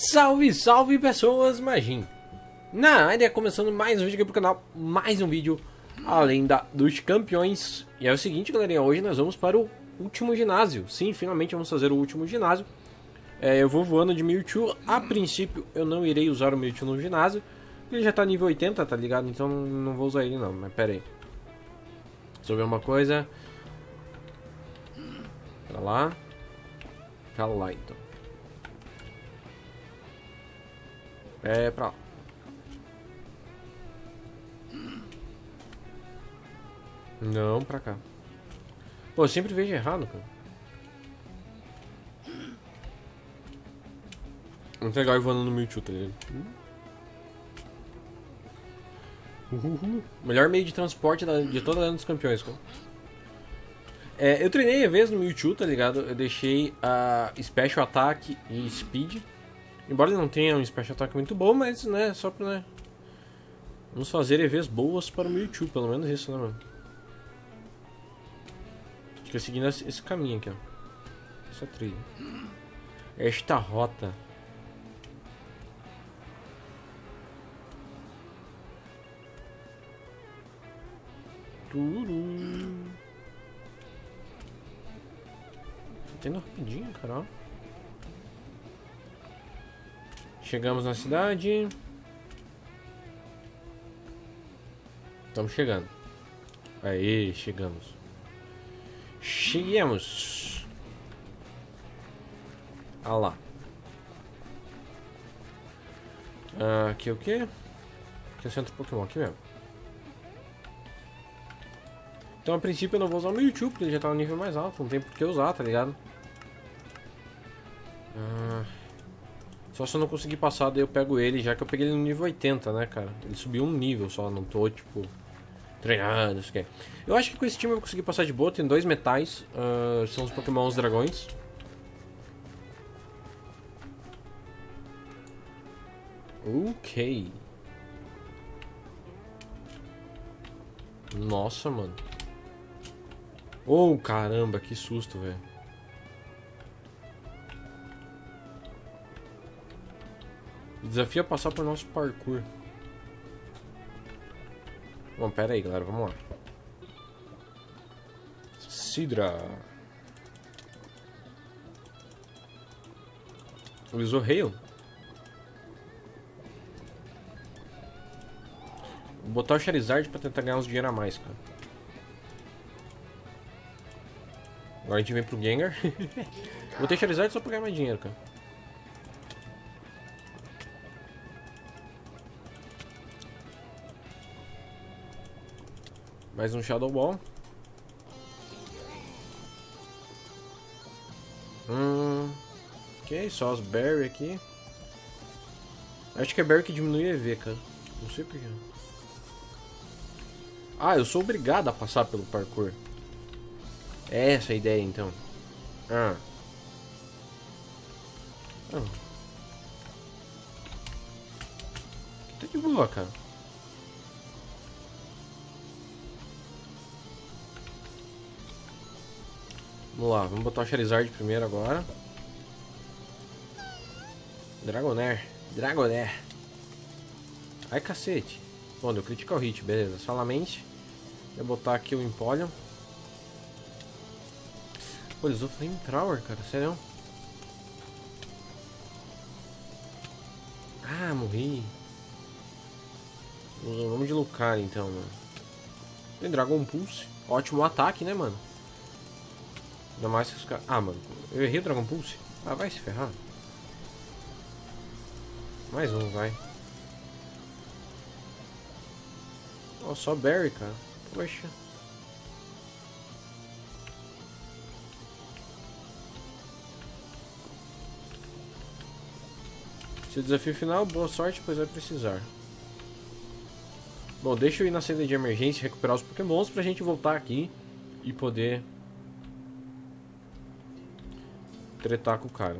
Salve, salve pessoas, Magin na área, começando mais um vídeo aqui pro canal, mais um vídeo além dos campeões. E é o seguinte, galerinha, hoje nós vamos para o último ginásio. Sim, finalmente vamos fazer o último ginásio. Eu vou voando de Mewtwo. A princípio eu não irei usar o Mewtwo no ginásio, ele já tá nível 80, tá ligado? Então não vou usar ele não, mas pera aí. Deixa eu ver uma coisa. Pra lá. Pra lá então. Pra lá. Não, pra cá. Pô, eu sempre vejo errado, cara. Muito legal ir voando no Mewtwo, tá ligado? Melhor meio de transporte de toda a Arena dos Campeões, cara. Eu treinei a vez no Mewtwo, tá ligado? Eu deixei a Special Attack e Speed. Embora ele não tenha um Special Attack muito bom, mas, né, só pra, né... Vamos fazer EVs boas para o Mewtwo, pelo menos isso, né, mano? Fica seguindo esse caminho aqui, ó. Essa trilha. Esta rota. Tá indo rapidinho, cara. Chegamos na cidade. Estamos chegando. Aí, chegamos. Cheguemos. Ah lá. Aqui é o que? Aqui é o centro Pokémon, aqui mesmo. Então a princípio eu não vou usar o Mewtwo, porque ele já tá no nível mais alto. Não tem por que usar, tá ligado? Só se eu não conseguir passar, daí eu pego ele, já que eu peguei ele no nível 80, né, cara? Ele subiu um nível só, não tô, tipo... treinando, isso aqui. Eu acho que com esse time eu vou conseguir passar de boa. Tem dois metais, são os Pokémon os dragões. Ok. Nossa, mano. Oh, caramba, que susto, velho. Desafio a passar por nosso parkour. Bom, pera aí, galera, vamos lá. Sidra. Ele usou Hail? Vou botar o Charizard pra tentar ganhar uns dinheiro a mais, cara. Agora a gente vem pro Gengar. Botei Charizard só pra ganhar mais dinheiro, cara. Mais um Shadow Ball. Ok, só as Berry aqui. Acho que é Berry que diminui EV, cara. Não sei porquê. Ah, eu sou obrigado a passar pelo parkour. É essa a ideia, então. Tá de boa, cara. Vamos lá, vamos botar o Charizard primeiro agora. Dragonair. Dragonair. Ai, cacete. Bom, deu critical hit, beleza. Solamente. Vou botar aqui o Empoleon. Pô, eles usam Flamethrower, cara. Sério? Ah, morri. Vamos de Lucario, então, mano. Tem Dragon Pulse. Ótimo ataque, né, mano? Ainda mais que os caras... Ah, mano, eu errei o Dragon Pulse. Ah, vai se ferrar. Mais um, vai. Ó, só Berry, cara. Poxa. Seu desafio final, boa sorte, pois vai precisar. Bom, deixa eu ir na saída de emergência e recuperar os Pokémons pra gente voltar aqui e poder tretar com o cara.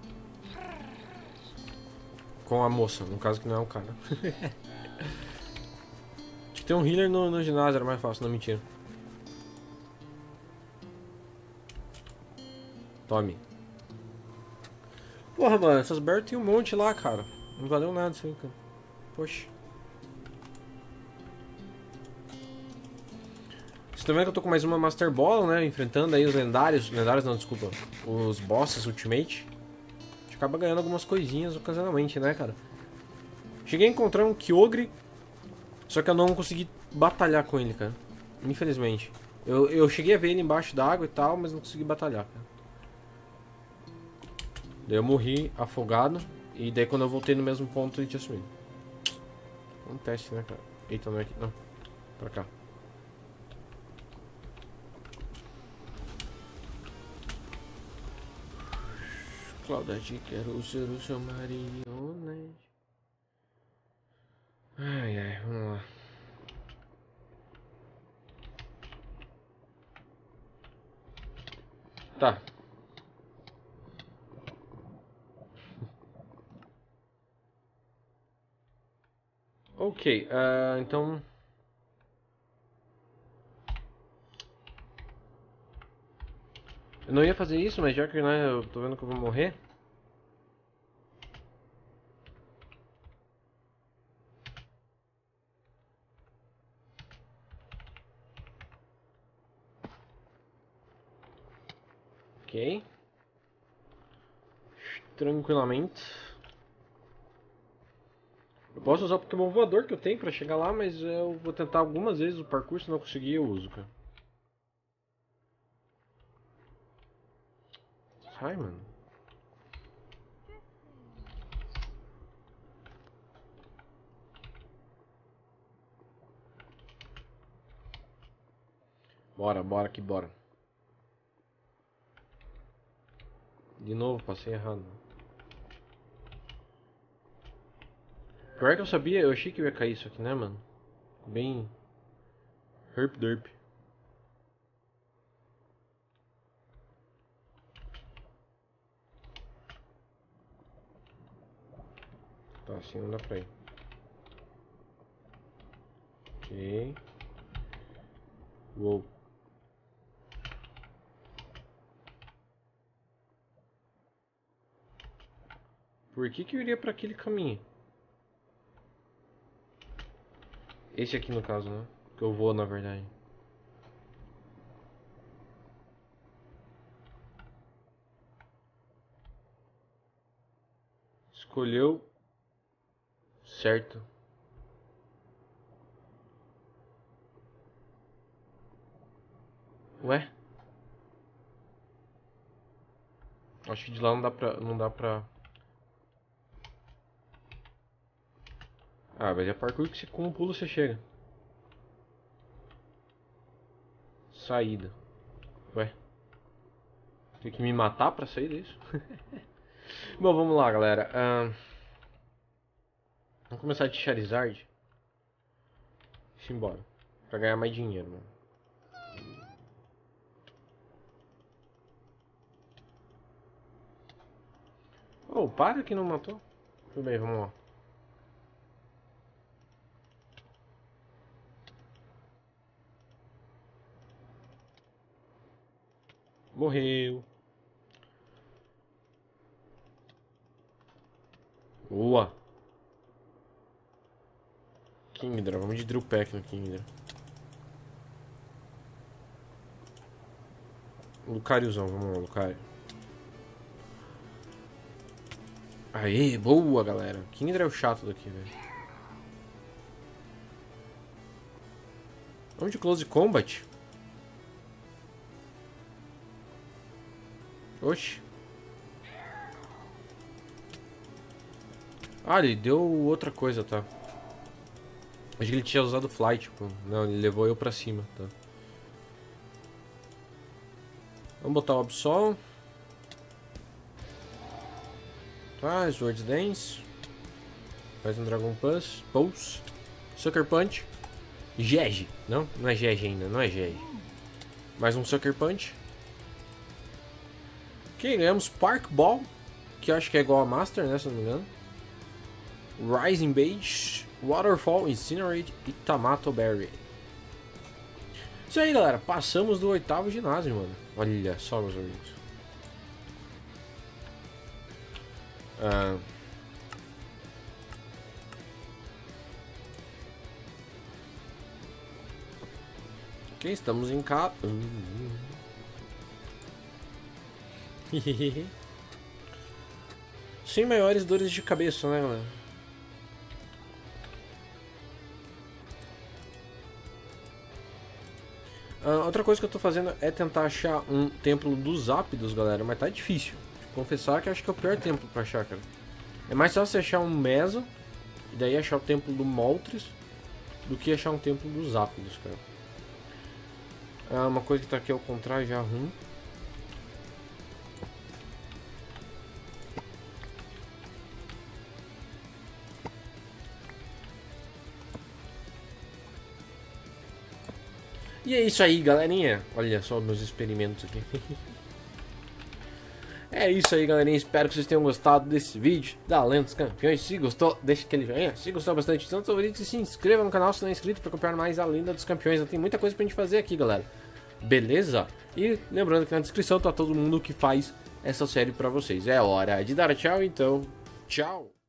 Com a moça, no caso que não é um cara. Tinha que ter um healer no ginásio, era mais fácil, não, mentira. Tome. Porra, mano, essas berries tem um monte lá, cara. Não valeu nada isso aí, cara. Poxa. Vocês estão vendo que eu tô com mais uma Master Ball, né? Enfrentando aí os lendários. Lendários não, desculpa. Os bosses Ultimate. A gente acaba ganhando algumas coisinhas ocasionalmente, né, cara? Cheguei a encontrar um Kyogre. Só que eu não consegui batalhar com ele, cara. Infelizmente. Eu cheguei a ver ele embaixo d'água e tal, mas não consegui batalhar, cara. Daí eu morri afogado. E daí quando eu voltei no mesmo ponto ele tinha sumido. Um teste, né, cara? Eita, não é aqui. Não. Pra cá. Claudete, quero ser o seu marionete. Ai, ai, vamos lá. Tá. Ok, então... Eu não ia fazer isso, mas já que, né, eu tô vendo que eu vou morrer... Ok. Tranquilamente. Eu posso usar o Pokémon voador que eu tenho pra chegar lá, mas eu vou tentar algumas vezes o parkour, se não conseguir eu uso, cara. Sai, mano. Bora, bora que bora. De novo, passei errado. Pior que eu sabia, eu achei que eu ia cair isso aqui, né, mano? Bem... Herp derp. Tá, assim não dá pra ir. Ok. Uou. Por que que eu iria pra aquele caminho? Esse aqui no caso, né? Que eu vou, na verdade. Escolheu certo. Ué? Acho que de lá não dá pra... Ah, mas é parkour que com um pulo você chega. Saída. Ué? Tem que me matar pra sair disso? Bom, vamos lá, galera. Vamos começar de Charizard. Deixa eu ir embora. Pra ganhar mais dinheiro, mano. Oh, para que não matou. Tudo bem, vamos lá. Morreu. Boa. Kingdra, vamos de Drill Peck no Kingdra. Lucariozão, vamos lá, Lucario. Aê, boa, galera. Kingdra é o chato daqui, velho. Vamos de Close Combat. Oxi. Ah, ele deu outra coisa, tá? Acho que ele tinha usado Flight, pô. Não, ele levou eu pra cima, tá? Vamos botar o Absol. Tá, Swords Dance. Mais um Dragon Pulse. Sucker Punch. Gege. Não, não é Gege ainda, não é Gege. Mais um Sucker Punch. Ok, ganhamos Spark Ball. Que eu acho que é igual a Master, né, se não me engano. Rising Beige. Waterfall, Incinerate e Tamato Berry. Isso aí, galera. Passamos do 8º ginásio, mano. Olha só, meus amigos. Ok, estamos em casa. Sem maiores dores de cabeça, né, galera? Outra coisa que eu tô fazendo é tentar achar um templo dos Ápidos, galera, mas tá difícil. Confessar que acho que é o pior templo pra achar, cara. É mais fácil você achar um Mesa e daí achar o templo do Moltres do que achar um templo dos Ápidos, cara. Uma coisa que tá aqui ao contrário já ruim. E é isso aí, galerinha. Olha só meus experimentos aqui. É isso aí, galerinha. Espero que vocês tenham gostado desse vídeo da Lenda dos Campeões. Se gostou, deixa aquele joinha. Se gostou bastante, tanto favorito, se inscreva no canal se não é inscrito para acompanhar mais a Lenda dos Campeões. Tem muita coisa pra gente fazer aqui, galera. Beleza? E lembrando que na descrição tá todo mundo que faz essa série pra vocês. É hora de dar tchau, então. Tchau!